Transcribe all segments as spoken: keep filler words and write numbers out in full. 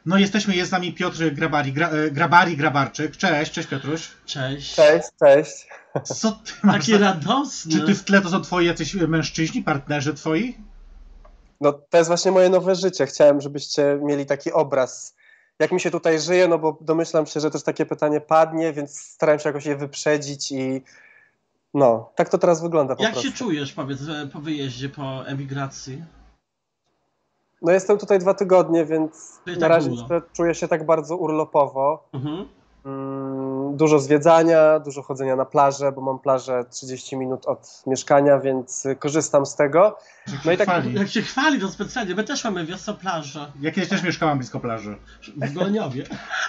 No jesteśmy, jest z nami Piotr Grabari, Gra, Grabari Grabarczyk. Cześć, cześć Piotruś. Cześć. Cześć, cześć. Co ty masz Taki za... radosny. Czy ty w tle to są twoi jacyś mężczyźni, partnerzy twoi? No to jest właśnie moje nowe życie. Chciałem, żebyście mieli taki obraz, jak mi się tutaj żyje, no bo domyślam się, że też takie pytanie padnie, więc starałem się jakoś je wyprzedzić i no, tak to teraz wygląda po Jak prostu. się czujesz, powiedz, po wyjeździe, po emigracji? No jestem tutaj dwa tygodnie, więc Czyli na tak razie długo. jeszcze czuję się tak bardzo urlopowo. Mhm. Mm, dużo zwiedzania, dużo chodzenia na plażę, bo mam plażę trzydzieści minut od mieszkania, więc y, korzystam z tego. No i tak chwali. Jak się chwali, to specjalnie. My też mamy, wiesz co, plażę Ja kiedyś też mieszkałam blisko plaży. w Goleniowie.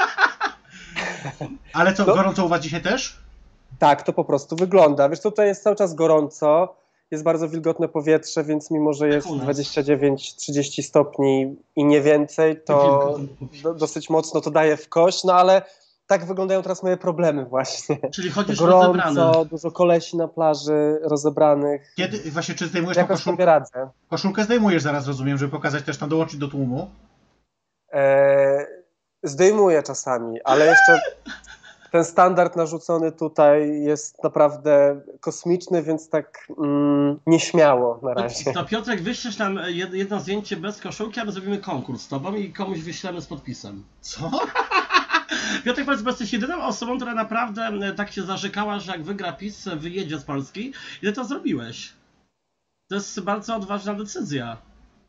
Ale co, No. gorąco u was dzisiaj też? Tak, to po prostu wygląda. Wiesz, tutaj jest cały czas gorąco, jest bardzo wilgotne powietrze, więc mimo, że jest u nas. dwadzieścia dziewięć trzydzieści stopni i nie więcej, to do, dosyć mocno to daje w kość, no ale tak wyglądają teraz moje problemy właśnie. Czyli chodzisz rozebrany. Gorąco, dużo kolesi na plaży, rozebranych. Kiedy, właśnie, czy zdejmujesz tą Jakoś sobie koszulkę? radzę. Koszulkę zdejmujesz zaraz, rozumiem, żeby pokazać też tam, dołączyć do tłumu. E, zdejmuję czasami, ale jeszcze ten standard narzucony tutaj jest naprawdę kosmiczny, więc tak mm, nieśmiało na razie. To Piotrek, wyślesz nam jed- jedno zdjęcie bez koszulki, a my zrobimy konkurs z tobą i komuś wyślemy z podpisem. Co? Piotrek, powiedz, bo jesteś jedyną osobą, która naprawdę e, tak się zarzekała, że jak wygra PiS, wyjedzie z Polski. Ile to zrobiłeś? To jest bardzo odważna decyzja.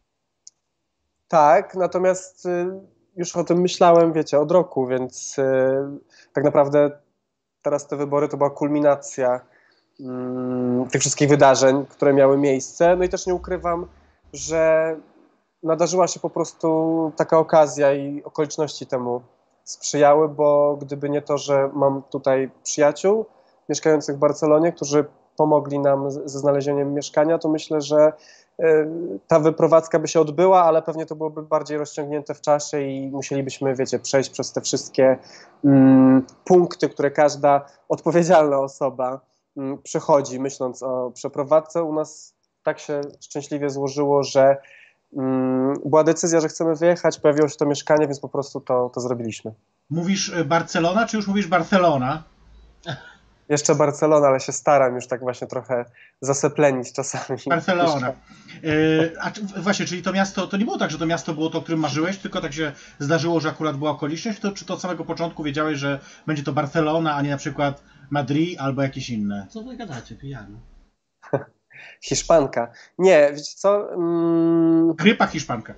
Tak, natomiast y, już o tym myślałem, wiecie, od roku, więc y, tak naprawdę teraz te wybory to była kulminacja mm, tych wszystkich wydarzeń, które miały miejsce. No i też nie ukrywam, że nadarzyła się po prostu taka okazja i okoliczności temu sprzyjały, bo gdyby nie to, że mam tutaj przyjaciół mieszkających w Barcelonie, którzy pomogli nam z- ze znalezieniem mieszkania, to myślę, że y, ta wyprowadzka by się odbyła, ale pewnie to byłoby bardziej rozciągnięte w czasie i musielibyśmy, wiecie, przejść przez te wszystkie mm, punkty, które każda odpowiedzialna osoba mm, przechodzi, myśląc o przeprowadzce. U nas tak się szczęśliwie złożyło, że mm, była decyzja, że chcemy wyjechać, pojawiło się to mieszkanie, więc po prostu to, to zrobiliśmy. Mówisz y, Barcelona, czy już mówisz Barcelona? Jeszcze Barcelona, ale się staram już tak właśnie trochę zaseplenić czasami. Barcelona. Y, a czy, właśnie, czyli to miasto, to nie było tak, że to miasto było to, o którym marzyłeś, tylko tak się zdarzyło, że akurat była okoliczność, to, czy to od samego początku wiedziałeś, że będzie to Barcelona, a nie na przykład Madrid albo jakieś inne? Co wy gadacie, pijany? Hiszpanka. Nie, wiecie co? Mm, Grypa Hiszpanka.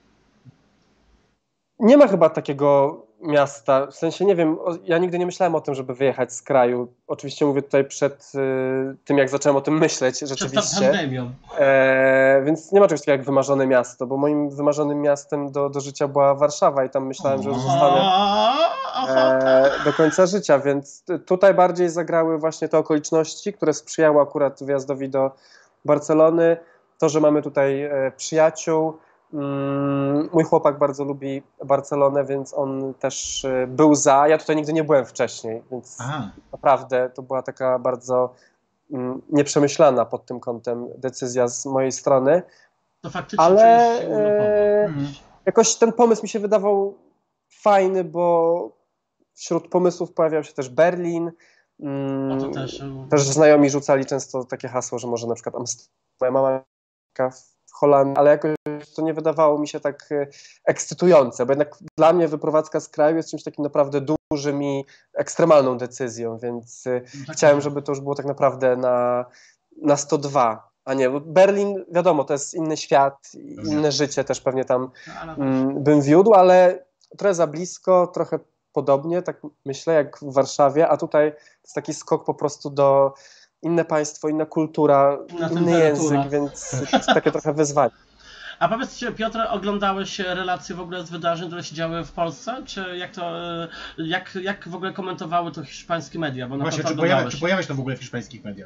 nie ma chyba takiego miasta, w sensie nie wiem, o- ja nigdy nie myślałem o tym, żeby wyjechać z kraju. Oczywiście mówię tutaj przed y, tym, jak zacząłem o tym myśleć Przed rzeczywiście. pandemią. E, więc nie ma czegoś takiego jak wymarzone miasto, bo moim wymarzonym miastem do, do życia była Warszawa i tam myślałem, że zostanę e, do końca życia, więc t- tutaj bardziej zagrały właśnie te okoliczności, które sprzyjały akurat wyjazdowi do Barcelony, to, że mamy tutaj e, przyjaciół. Mm, mój chłopak bardzo lubi Barcelonę, więc on też e, był za. Ja tutaj nigdy nie byłem wcześniej, więc Aha. naprawdę to była taka bardzo mm, nieprzemyślana pod tym kątem decyzja z mojej strony, To faktycznie ale czujesz się urlopowo. e, Mhm. jakoś ten pomysł mi się wydawał fajny, bo wśród pomysłów pojawiał się też Berlin. Mm, No to też. e, też znajomi rzucali często takie hasło, że może na przykład Amsterdam, moja mama mieszka w Holandii, ale jakoś to nie wydawało mi się tak e, ekscytujące, bo jednak dla mnie wyprowadzka z kraju jest czymś takim naprawdę dużym i ekstremalną decyzją, więc e, tak chciałem, jest. żeby to już było tak naprawdę na, na sto dwa, a nie, bo Berlin, wiadomo, to jest inny świat, inne życie też pewnie tam No, ale mm, bym wiódł, ale trochę za blisko, trochę podobnie, tak myślę, jak w Warszawie, a tutaj to jest taki skok po prostu do inne państwo, inna kultura, Inna inny temperatura. język, więc to jest takie trochę wyzwanie. A powiedzcie, Piotr, oglądałeś relacje w ogóle z wydarzeń, które się działy w Polsce? Czy jak to, e, jak, jak w ogóle komentowały to hiszpańskie media? Bo na Właśnie, pewno czy pojawia, oglądałeś. czy pojawia się to w ogóle w hiszpańskich mediach?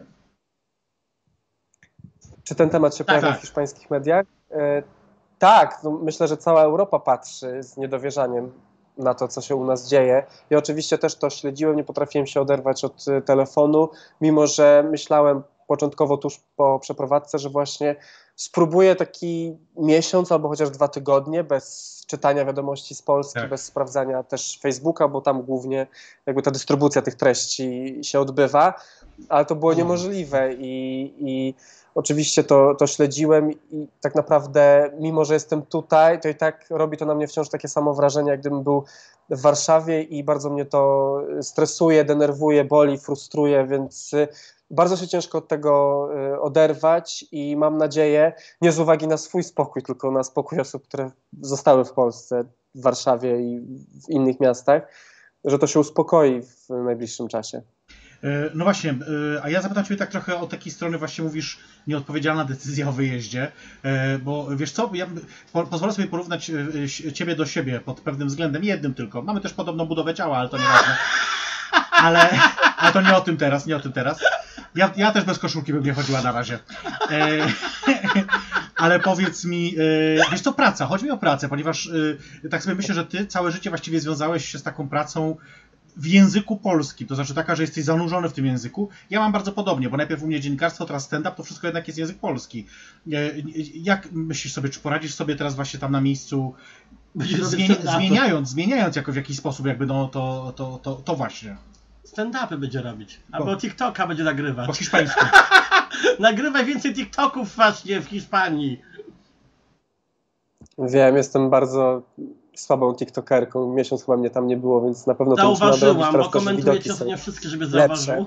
Czy ten temat się Tak, pojawia tak. w hiszpańskich mediach? E, tak, no myślę, że cała Europa patrzy z niedowierzaniem na to, co się u nas dzieje. Ja oczywiście też to śledziłem, nie potrafiłem się oderwać od y, telefonu, mimo że myślałem początkowo tuż po przeprowadzce, że właśnie spróbuję taki miesiąc albo chociaż dwa tygodnie bez czytania wiadomości z Polski, Tak. bez sprawdzania też Facebooka, bo tam głównie jakby ta dystrybucja tych treści się odbywa, ale to było niemożliwe i, i oczywiście to, to śledziłem i tak naprawdę mimo, że jestem tutaj, to i tak robi to na mnie wciąż takie samo wrażenie, jak gdybym był w Warszawie i bardzo mnie to stresuje, denerwuje, boli, frustruje, więc bardzo się ciężko od tego oderwać i mam nadzieję, nie z uwagi na swój spokój, tylko na spokój osób, które zostały w Polsce, w Warszawie i w innych miastach, że to się uspokoi w najbliższym czasie. No właśnie, a ja zapytam Ciebie tak trochę o takiej strony, właśnie mówisz, nieodpowiedzialna decyzja o wyjeździe, bo wiesz co, ja pozwolę sobie porównać Ciebie do siebie pod pewnym względem, jednym tylko. Mamy też podobną budowę ciała, ale to nieważne. Ale, ale to nie o tym teraz, nie o tym teraz. Ja, ja też bez koszulki bym nie chodziła na razie. E, ale powiedz mi, e, wiesz co, praca, chodzi mi o pracę, ponieważ e, tak sobie myślę, że Ty całe życie właściwie związałeś się z taką pracą w języku polskim, to znaczy taka, że jesteś zanurzony w tym języku. Ja mam bardzo podobnie, bo najpierw u mnie dziennikarstwo, teraz stand-up, to wszystko jednak jest język polski. Jak myślisz sobie, czy poradzisz sobie teraz właśnie tam na miejscu, zmieni zmieniając, zmieniając jako w jakiś sposób jakby no to, to, to, to właśnie. Stand-upy będzie robić, albo TikToka będzie nagrywać. Po hiszpańsku. Nagrywaj więcej TikToków właśnie w Hiszpanii. Wiem, jestem bardzo słabą tiktokerką, miesiąc chyba mnie tam nie było, więc na pewno to muszę nadrobić. Zauważyłam, teraz bo też komentujecie widoki to nie są wszystkie, żeby lepsze. zauważył.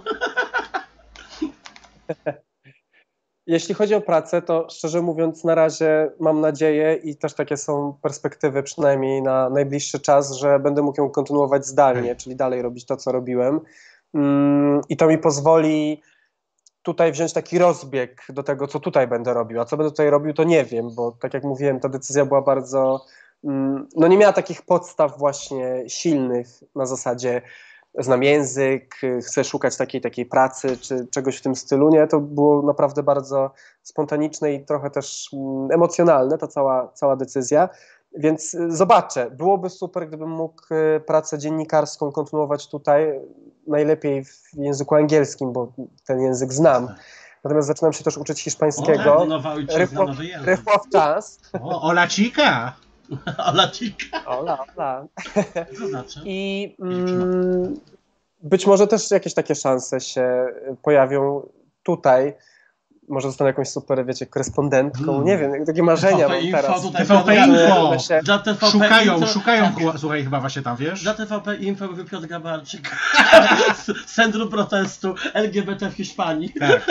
Jeśli chodzi o pracę, to szczerze mówiąc na razie mam nadzieję i też takie są perspektywy przynajmniej na najbliższy czas, że będę mógł ją kontynuować zdalnie, czyli dalej robić to, co robiłem. I to mi pozwoli tutaj wziąć taki rozbieg do tego, co tutaj będę robił. A co będę tutaj robił, to nie wiem, bo tak jak mówiłem, ta decyzja była bardzo... No nie miała takich podstaw właśnie silnych na zasadzie znam język, chcę szukać takiej takiej pracy czy czegoś w tym stylu. Nie, to było naprawdę bardzo spontaniczne i trochę też emocjonalne ta cała, cała decyzja. Więc zobaczę, byłoby super, gdybym mógł pracę dziennikarską kontynuować tutaj, najlepiej w języku angielskim, bo ten język znam. Natomiast zaczynam się też uczyć hiszpańskiego. O, nowa ojczyzna, nowy język. Rychło w czas. O, ola chica! Ola chica. Ola, ola. Co znaczy? I mm, być może też jakieś takie szanse się pojawią tutaj. Może zostanę jakąś super, wiecie, korespondentką. Hmm. Nie wiem, takie marzenia mam teraz. T V P Info! Dla T V P szukają, Info, szukają, tak. Słuchaj, chyba właśnie tam, wiesz? Dla T V P Info mówi Piotr Gabarczyk z Centrum Protestu L G B T w Hiszpanii. Tak.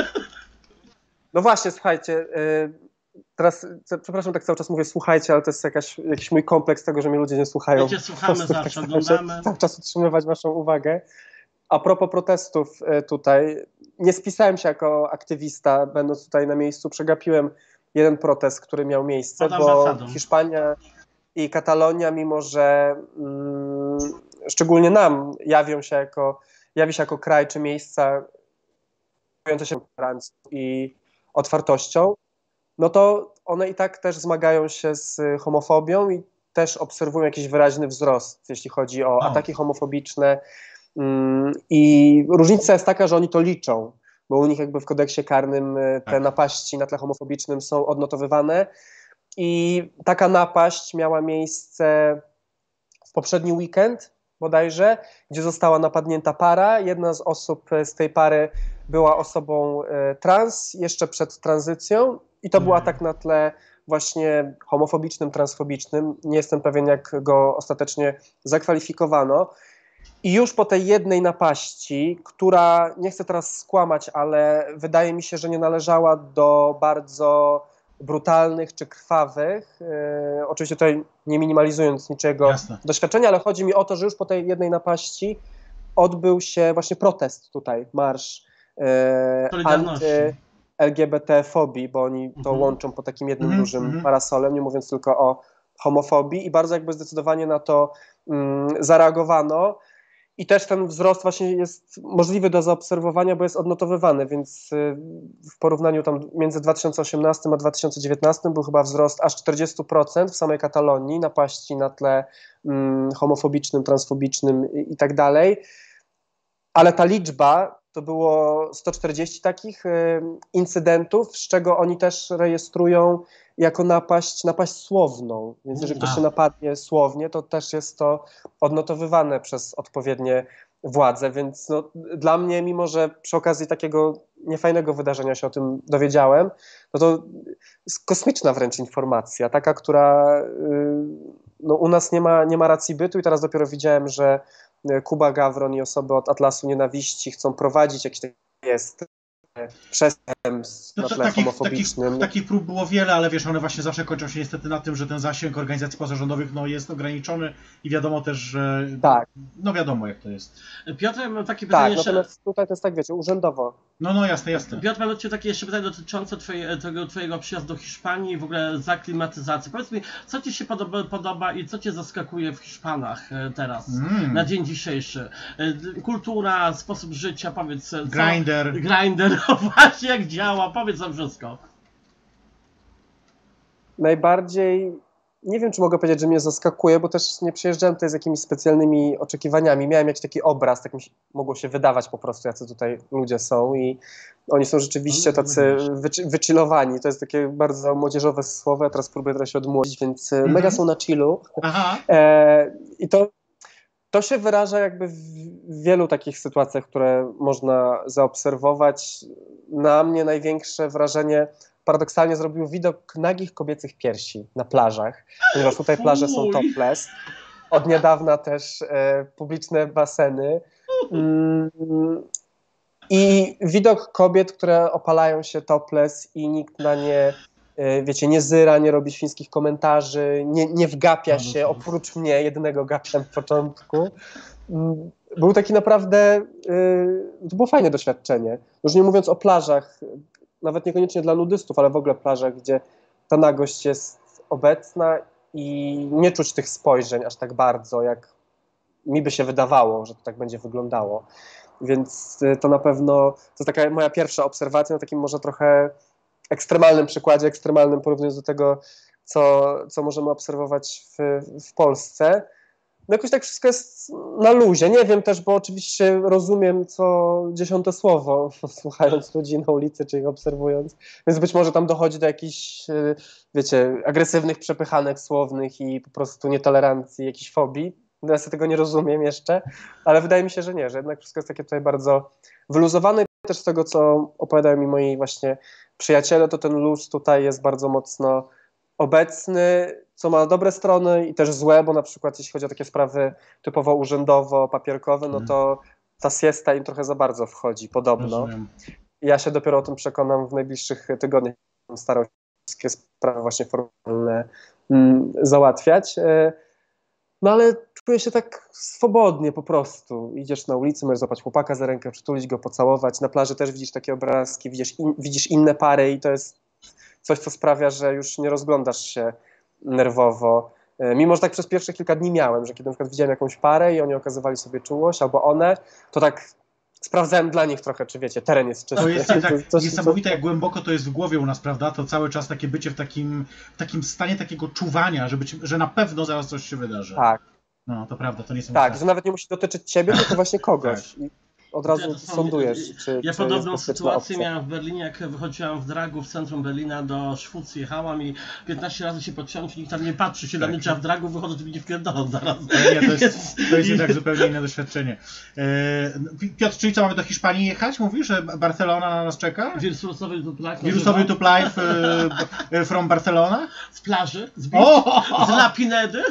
No właśnie, słuchajcie, teraz, przepraszam, tak cały czas mówię słuchajcie, ale to jest jakaś, jakiś mój kompleks tego, że mnie ludzie nie słuchają. My cię słuchamy zawsze, tak oglądamy. Cały czas utrzymywać waszą uwagę. A propos protestów tutaj, nie spisałem się jako aktywista, będąc tutaj na miejscu, przegapiłem jeden protest, który miał miejsce, bo Hiszpania i Katalonia, mimo że mm, szczególnie nam jawią się jako, jawi się jako kraj czy miejsca zajmujące się tolerancją i otwartością, no to one i tak też zmagają się z homofobią i też obserwują jakiś wyraźny wzrost, jeśli chodzi o ataki homofobiczne. I różnica jest taka, że oni to liczą, bo u nich jakby w kodeksie karnym te tak. napaści na tle homofobicznym są odnotowywane i taka napaść miała miejsce w poprzedni weekend bodajże, gdzie została napadnięta para. Jedna z osób z tej pary była osobą trans jeszcze przed tranzycją i to był atak na tle właśnie homofobicznym, transfobicznym. Nie jestem pewien, jak go ostatecznie zakwalifikowano. I już po tej jednej napaści, która, nie chcę teraz skłamać, ale wydaje mi się, że nie należała do bardzo brutalnych czy krwawych, yy, oczywiście tutaj nie minimalizując niczego Jasne. doświadczenia, ale chodzi mi o to, że już po tej jednej napaści odbył się właśnie protest tutaj, marsz yy, anty-L G B T-fobii, bo oni to mhm. łączą po takim jednym mhm. dużym mhm. parasolem, nie mówiąc tylko o homofobii i bardzo jakby zdecydowanie na to mm, zareagowano. I też ten wzrost właśnie jest możliwy do zaobserwowania, bo jest odnotowywany, więc w porównaniu tam między dwa tysiące osiemnastym a dwa tysiące dziewiętnastym był chyba wzrost aż czterdzieści procent w samej Katalonii, napaści na tle um, homofobicznym, transfobicznym i, i tak dalej. Ale ta liczba, to było sto czterdzieści takich y, incydentów, z czego oni też rejestrują jako napaść, napaść słowną. Więc jeżeli ktoś się napadnie słownie, to też jest to odnotowywane przez odpowiednie władze. Więc no, dla mnie, mimo że przy okazji takiego niefajnego wydarzenia się o tym dowiedziałem, no to jest kosmiczna wręcz informacja, taka, która y, no, u nas nie ma, nie ma racji bytu i teraz dopiero widziałem, że Kuba Gawron i osoby od Atlasu Nienawiści chcą prowadzić jakiś taki jest przestępstw No na to, tle takich, homofobicznym. takich, takich prób było wiele, ale wiesz, one właśnie zawsze kończą się niestety na tym, że ten zasięg organizacji pozarządowych no, jest ograniczony i wiadomo też, że Tak. no wiadomo jak to jest. Piotr, ja mam takie Tak, pytanie jeszcze... natomiast tutaj to jest tak, wiecie, urzędowo. No, no jasne, jasne. Piotr, mam do Ciebie takie jeszcze pytanie dotyczące twoje, tego Twojego przyjazdu do Hiszpanii i w ogóle zaklimatyzacji. Powiedz mi, co Ci się podoba, podoba i co Cię zaskakuje w Hiszpanach teraz, Mm. na dzień dzisiejszy? Kultura, sposób życia, powiedz. Co? Grindr. Grindr, no właśnie jak działa, powiedz nam wszystko. Najbardziej, nie wiem, czy mogę powiedzieć, że mnie zaskakuje, bo też nie przyjeżdżałem tutaj z jakimiś specjalnymi oczekiwaniami. Miałem jakiś taki obraz, tak mi się, mogło się wydawać po prostu, jacy tutaj ludzie są i oni są rzeczywiście tacy wyczy, wychillowani. To jest takie bardzo młodzieżowe słowo, ja teraz próbuję trochę się odmłodzić, więc mm-hmm. mega są na chillu. Aha. E, I to, to się wyraża jakby w wielu takich sytuacjach, które można zaobserwować. Na mnie największe wrażenie paradoksalnie zrobił widok nagich kobiecych piersi na plażach, ponieważ tutaj plaże są topless. Od niedawna też e, publiczne baseny. Mm, I widok kobiet, które opalają się topless i nikt na nie, e, wiecie, nie zyra, nie robi świńskich komentarzy, nie, nie wgapia się, oprócz mnie, jedynego gapia na początku. Mm, Był taki naprawdę, e, to było fajne doświadczenie. Już nie mówiąc o plażach, nawet niekoniecznie dla nudystów, ale w ogóle plażach, gdzie ta nagość jest obecna i nie czuć tych spojrzeń aż tak bardzo, jak mi by się wydawało, że to tak będzie wyglądało. Więc to na pewno, to jest taka moja pierwsza obserwacja na takim może trochę ekstremalnym przykładzie, ekstremalnym porównując do tego, co, co możemy obserwować w, w Polsce. No jakoś tak wszystko jest na luzie. Nie wiem też, bo oczywiście rozumiem co dziesiąte słowo, słuchając ludzi na ulicy, czy ich obserwując. Więc być może tam dochodzi do jakichś, wiecie, agresywnych przepychanek słownych i po prostu nietolerancji, jakichś fobii. Ja sobie tego nie rozumiem jeszcze, ale wydaje mi się, że nie, że jednak wszystko jest takie tutaj bardzo wyluzowane. Też z tego, co opowiadają mi moi właśnie przyjaciele, to ten luz tutaj jest bardzo mocno obecny, co ma dobre strony i też złe, bo na przykład jeśli chodzi o takie sprawy typowo urzędowo-papierkowe, no to ta siesta im trochę za bardzo wchodzi, podobno. Rozumiem. Ja się dopiero o tym przekonam w najbliższych tygodniach. Starał się wszystkie sprawy właśnie formalne mm, załatwiać. No ale czuję się tak swobodnie po prostu. Idziesz na ulicy, możesz złapać chłopaka za rękę, przytulić go, pocałować. Na plaży też widzisz takie obrazki, widzisz, in, widzisz inne pary i to jest coś, co sprawia, że już nie rozglądasz się nerwowo. Mimo że tak przez pierwsze kilka dni miałem, że kiedy na przykład widziałem jakąś parę i oni okazywali sobie czułość, albo one, to tak sprawdzałem dla nich trochę, czy wiecie, teren jest czysty. To jest tak coś, niesamowite, jak głęboko to jest w głowie u nas, prawda? To cały czas takie bycie w takim, w takim stanie takiego czuwania, że, być, że na pewno zaraz coś się wydarzy. Tak. No, to prawda, to nie są Tak, że nawet nie musi dotyczyć ciebie, tylko właśnie kogoś. Tak. Od razu ja sądujesz, czy Ja czy podobną jest sytuację opcja. miałem w Berlinie, jak wychodziłam w dragu w centrum Berlina do Szwuc, jechałam i piętnaście razy się podciąłem, nikt tam nie patrzy się tak. na mnie, czy ja w dragu wychodzę, to będzie wpierdolą zaraz. Nie, to jest, to jest jednak zupełnie inne doświadczenie. Piotr, czyli co, mamy do Hiszpanii jechać? Mówisz, że Barcelona na nas czeka? Wirusowy YouTube Live. Wirusowy YouTube Live from Barcelona? Z plaży, z, o! z La Pinedy.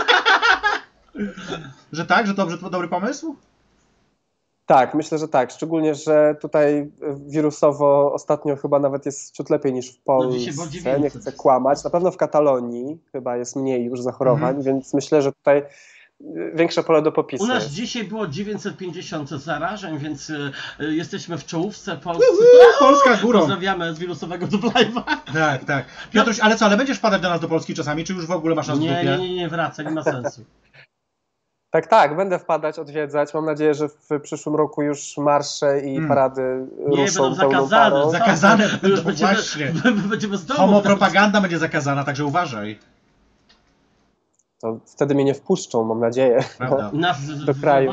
Że tak, że dobrze, to dobry pomysł? Tak, myślę, że tak. Szczególnie, że tutaj wirusowo ostatnio chyba nawet jest ciut lepiej niż w Polsce. Nie chcę kłamać. Na pewno w Katalonii chyba jest mniej już zachorowań, mhm. więc myślę, że tutaj większe pole do popisu. U nas jest. dzisiaj było dziewięćset pięćdziesiąt zarażeń, więc y, y, jesteśmy w czołówce Polski. Polska górą. Pozdrawiamy z wirusowego Dublajwa. Tak, tak. Piotruś, ale co, ale będziesz padać do nas do Polski czasami, czy już w ogóle masz nas w Nie, dupie? nie, nie, nie wraca, nie ma sensu. Tak, tak, będę wpadać, odwiedzać. Mam nadzieję, że w przyszłym roku już marsze i hmm. parady nie, ruszą będą zakazane. Zakazane będą, będziemy, właśnie. Będziemy z domu. Homopropaganda będzie zakazana, także uważaj. To wtedy mnie nie wpuszczą, mam nadzieję, Nas do kraju.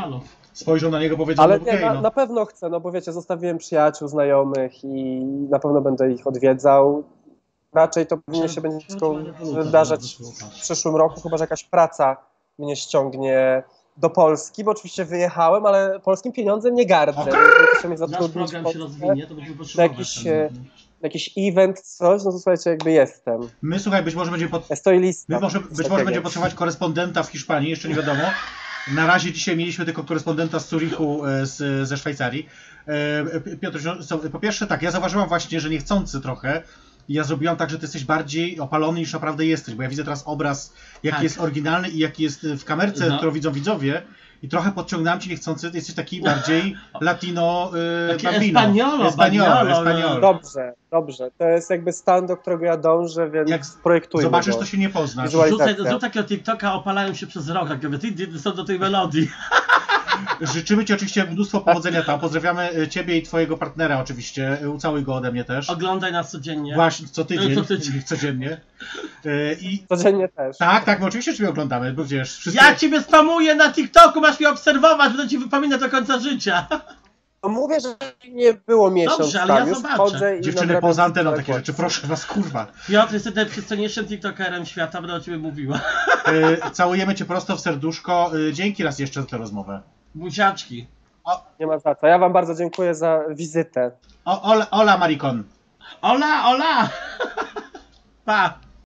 spojrzą na niego, powiedzą, Ale no nie, okej, na, no. na pewno chcę, no bo wiecie, zostawiłem przyjaciół, znajomych i na pewno będę ich odwiedzał. Raczej to pewnie się będzie wszystko wydarzać w przyszłym roku, chyba że jakaś praca mnie ściągnie do Polski, bo oczywiście wyjechałem, ale polskim pieniądzem nie gardzę. Okej. Okay. Muszę mnie Nasz zatrudnić program w się Polsce, rozwinie, to będziemy na potrzebować. jakiś, ten- e, jakiś event, coś, no to słuchajcie, jakby jestem. My, słuchaj, być może będziemy pod... Stoi lista. My może, być może będzie potrzebować korespondenta w Hiszpanii, jeszcze nie wiadomo. Na razie dzisiaj mieliśmy tylko korespondenta z Zurichu, e, z, ze Szwajcarii. E, Piotr, co, po pierwsze tak, ja zauważyłam właśnie, że niechcący trochę, ja zrobiłam tak, że ty jesteś bardziej opalony niż naprawdę jesteś, bo ja widzę teraz obraz, jaki Tak. jest oryginalny i jaki jest w kamerce, No. którą widzą widzowie. I trochę podciągnąłem ci niechcący, ty jesteś taki bardziej latino y, Taki bambino. Espanolo, Espanolo, Espanolo, Espanolo. Dobrze, dobrze. To jest jakby stan, do którego ja dążę, więc Jak projektuję Zobaczysz, go. to się nie poznasz. Wizualizacja. Rzucaj, zrób takiego TikToka, opalają się przez rok, jak mówię, ty, ty są do tej melodii. Życzymy ci oczywiście mnóstwo powodzenia tam. Pozdrawiamy y, ciebie i twojego partnera oczywiście. Y, Ucałuj go ode mnie też. Oglądaj nas codziennie. Właśnie, co tydzień, Co tydzień. codziennie. Y, I Codziennie też. tak, tak, my oczywiście ciebie oglądamy, bo wiesz, wszyscy... Ja ciebie spamuję na TikToku, masz mnie obserwować, będę ci wypominać do końca życia. No mówię, że nie było miesiąc Dobrze, ale tam, ja już zobaczę. wchodzę i Dziewczyny nadrabiam poza anteną całe takie rzeczy, proszę was, kurwa. Piotr, jesteś najprzystojniejszym TikTokerem świata, będę o ciebie mówiła. Y, całujemy cię prosto w serduszko. Y, dzięki raz jeszcze za tę rozmowę. Buziaczki. Nie ma za co. Ja wam bardzo dziękuję za wizytę. O, ola, ola Maricon. Ola, ola! Pa!